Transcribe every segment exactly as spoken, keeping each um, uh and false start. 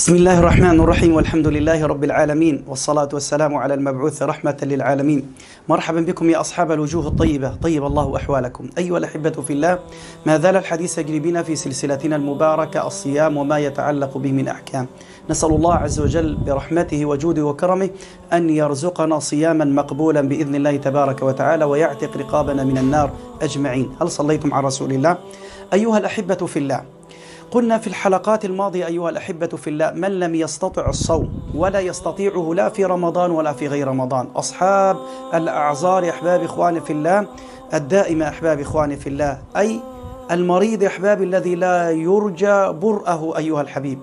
بسم الله الرحمن الرحيم، والحمد لله رب العالمين، والصلاة والسلام على المبعوث رحمة للعالمين. مرحبا بكم يا أصحاب الوجوه الطيبة، طيب الله أحوالكم. أيها الأحبة في الله، ما زال الحديث يجري بنا في سلسلتنا المباركة الصيام وما يتعلق به من أحكام. نسأل الله عز وجل برحمته وجوده وكرمه أن يرزقنا صياما مقبولا بإذن الله تبارك وتعالى، ويعتق رقابنا من النار أجمعين. هل صليتم على رسول الله؟ أيها الأحبة في الله، قلنا في الحلقات الماضية أيها الأحبة في الله، من لم يستطع الصوم ولا يستطيعه لا في رمضان ولا في غير رمضان، أصحاب الأعذار يا أحباب إخواني في الله الدائمة، أحباب إخواني في الله، أي المريض يا أحباب الذي لا يرجى برأه أيها الحبيب،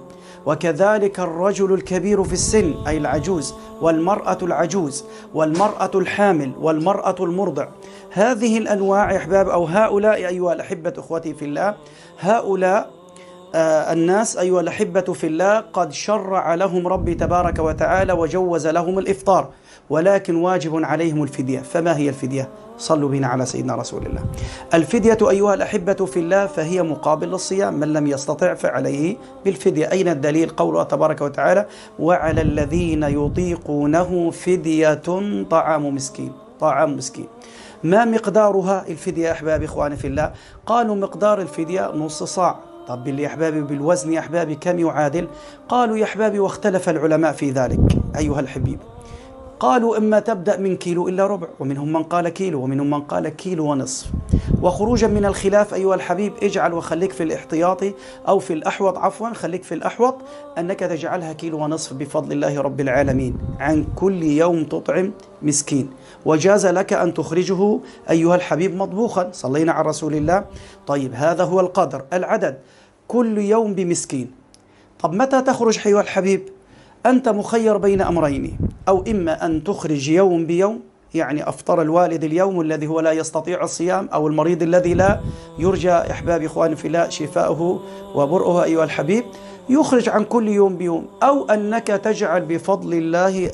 وكذلك الرجل الكبير في السن أي العجوز، والمرأة العجوز، والمرأة الحامل، والمرأة المرضع. هذه الأنواع يا أحباب، أو هؤلاء أيها الأحبة إخوتي في الله، هؤلاء آه الناس أيها الأحبة في الله قد شرع لهم ربي تبارك وتعالى وجوز لهم الإفطار، ولكن واجب عليهم الفدية. فما هي الفدية؟ صلوا بنا على سيدنا رسول الله. الفدية أيها الأحبة في الله فهي مقابل للصيام، من لم يستطع فعليه بالفدية. أين الدليل؟ قوله تبارك وتعالى: وعلى الذين يطيقونه فدية طعام مسكين. طعام مسكين. ما مقدارها الفدية يا أحباب إخواني في الله؟ قالوا مقدار الفدية نص صاع. طب يا أحبابي بالوزن يا أحبابي كم يعادل؟ قالوا يا أحبابي، واختلف العلماء في ذلك أيها الحبيب. قالوا إما تبدأ من كيلو إلا ربع، ومنهم من قال كيلو، ومنهم من قال كيلو ونصف. وخروجا من الخلاف أيها الحبيب، اجعل وخليك في الاحتياطي أو في الأحوط، عفوا خليك في الأحوط، أنك تجعلها كيلو ونصف بفضل الله رب العالمين عن كل يوم تطعم مسكين. وجاز لك أن تخرجه أيها الحبيب مطبوخا، صلينا على رسول الله. طيب هذا هو القدر، العدد كل يوم بمسكين. طب متى تخرج أيها الحبيب؟ أنت مخير بين أمرين، أو إما أن تخرج يوم بيوم، يعني أفطر الوالد اليوم الذي هو لا يستطيع الصيام، أو المريض الذي لا يرجى أحباب إخواني في الله شفاؤه وبرؤه أيها الحبيب، يخرج عن كل يوم بيوم، أو أنك تجعل بفضل الله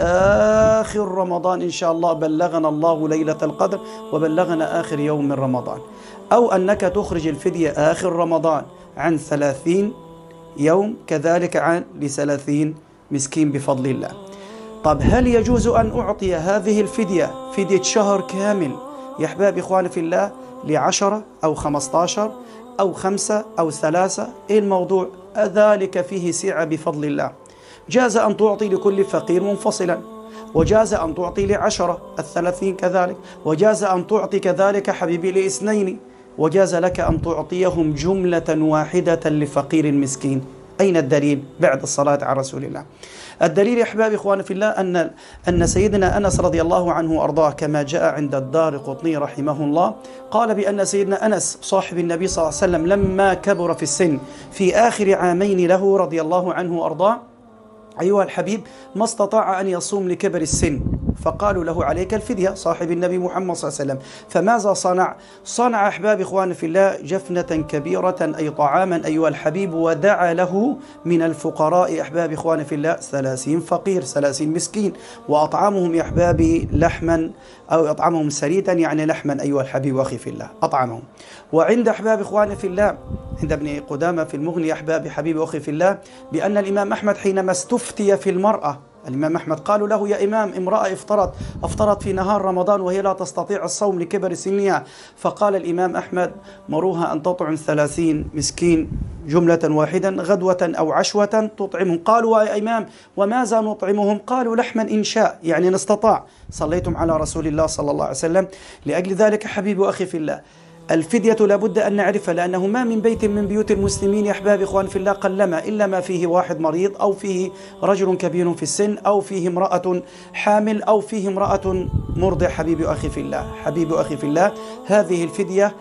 آخر رمضان إن شاء الله، بلغنا الله ليلة القدر وبلغنا آخر يوم من رمضان، أو أنك تخرج الفدية آخر رمضان عن ثلاثين يوم، كذلك عن لثلاثين مسكين بفضل الله. طب هل يجوز أن أعطي هذه الفدية فدية شهر كامل يا أحباب إخواني في الله لعشرة أو خمسة عشر أو خمسة أو ثلاثة؟ إيه الموضوع؟ ذلك فيه سعة بفضل الله. جاز أن تعطي لكل فقير منفصلا، وجاز أن تعطي لعشرة الثلاثين كذلك، وجاز أن تعطي كذلك حبيبي لاثنين، وجاز لك أن تعطيهم جملة واحدة لفقير مسكين. أين الدليل؟ بعد الصلاة على رسول الله. الدليل يا أحبابي إخواني في الله أن أن سيدنا أنس رضي الله عنه وأرضاه كما جاء عند الدارقطني رحمه الله، قال بأن سيدنا أنس صاحب النبي صلى الله عليه وسلم لما كبر في السن في آخر عامين له رضي الله عنه وأرضاه أيها الحبيب، ما استطاع أن يصوم لكبر السن، فقالوا له عليك الفدية، صاحب النبي محمد صلى الله عليه وسلم. فماذا صنع؟ صنع أحباب إخواني في الله جفنة كبيرة أي طعاما أيها الحبيب، ودعا له من الفقراء أحباب إخواني في الله ثلاثين فقير، ثلاثين مسكين، وأطعمهم يا أحبابي لحما، أو أطعمهم سريدا يعني لحما أيها الحبيب وأخي في الله أطعمهم. وعند أحباب إخواني في الله عند ابن قدامة في المغني يا أحبابي حبيبي وأخي في الله، بأن الإمام أحمد حينما استفتي في المرأة، الإمام أحمد قالوا له يا إمام امرأة افطرت افطرت في نهار رمضان وهي لا تستطيع الصوم لكبر سنها، فقال الإمام أحمد مروها أن تطعم ثلاثين مسكين جملة واحدا غدوة أو عشوة تطعمهم. قالوا يا إمام وماذا نطعمهم؟ قالوا لحما إن شاء، يعني نستطاع. صليتم على رسول الله صلى الله عليه وسلم. لأجل ذلك حبيبي وأخي في الله، الفدية لابد أن نعرفها، لأنه ما من بيت من بيوت المسلمين يا أحباب إخوان في الله قلما إلا ما فيه واحد مريض، أو فيه رجل كبير في السن، أو فيه امرأة حامل، أو فيه امرأة مرضع. حبيبي وأخي في الله حبيبي وأخي في الله هذه الفدية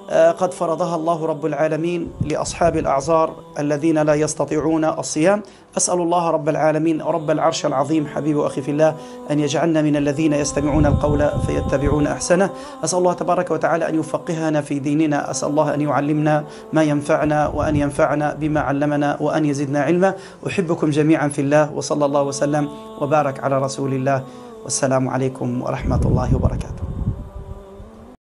قد فرضها الله رب العالمين لأصحاب الأعذار الذين لا يستطيعون الصيام. أسأل الله رب العالمين رب العرش العظيم حبيبي وأخي في الله أن يجعلنا من الذين يستمعون القول فيتبعون أحسنه. أسأل الله تبارك وتعالى أن يفقهنا في ديننا، أسأل الله أن يعلمنا ما ينفعنا، وأن ينفعنا بما علمنا، وأن يزدنا علما. أحبكم جميعا في الله، وصلى الله وسلم وبارك على رسول الله، والسلام عليكم ورحمة الله وبركاته.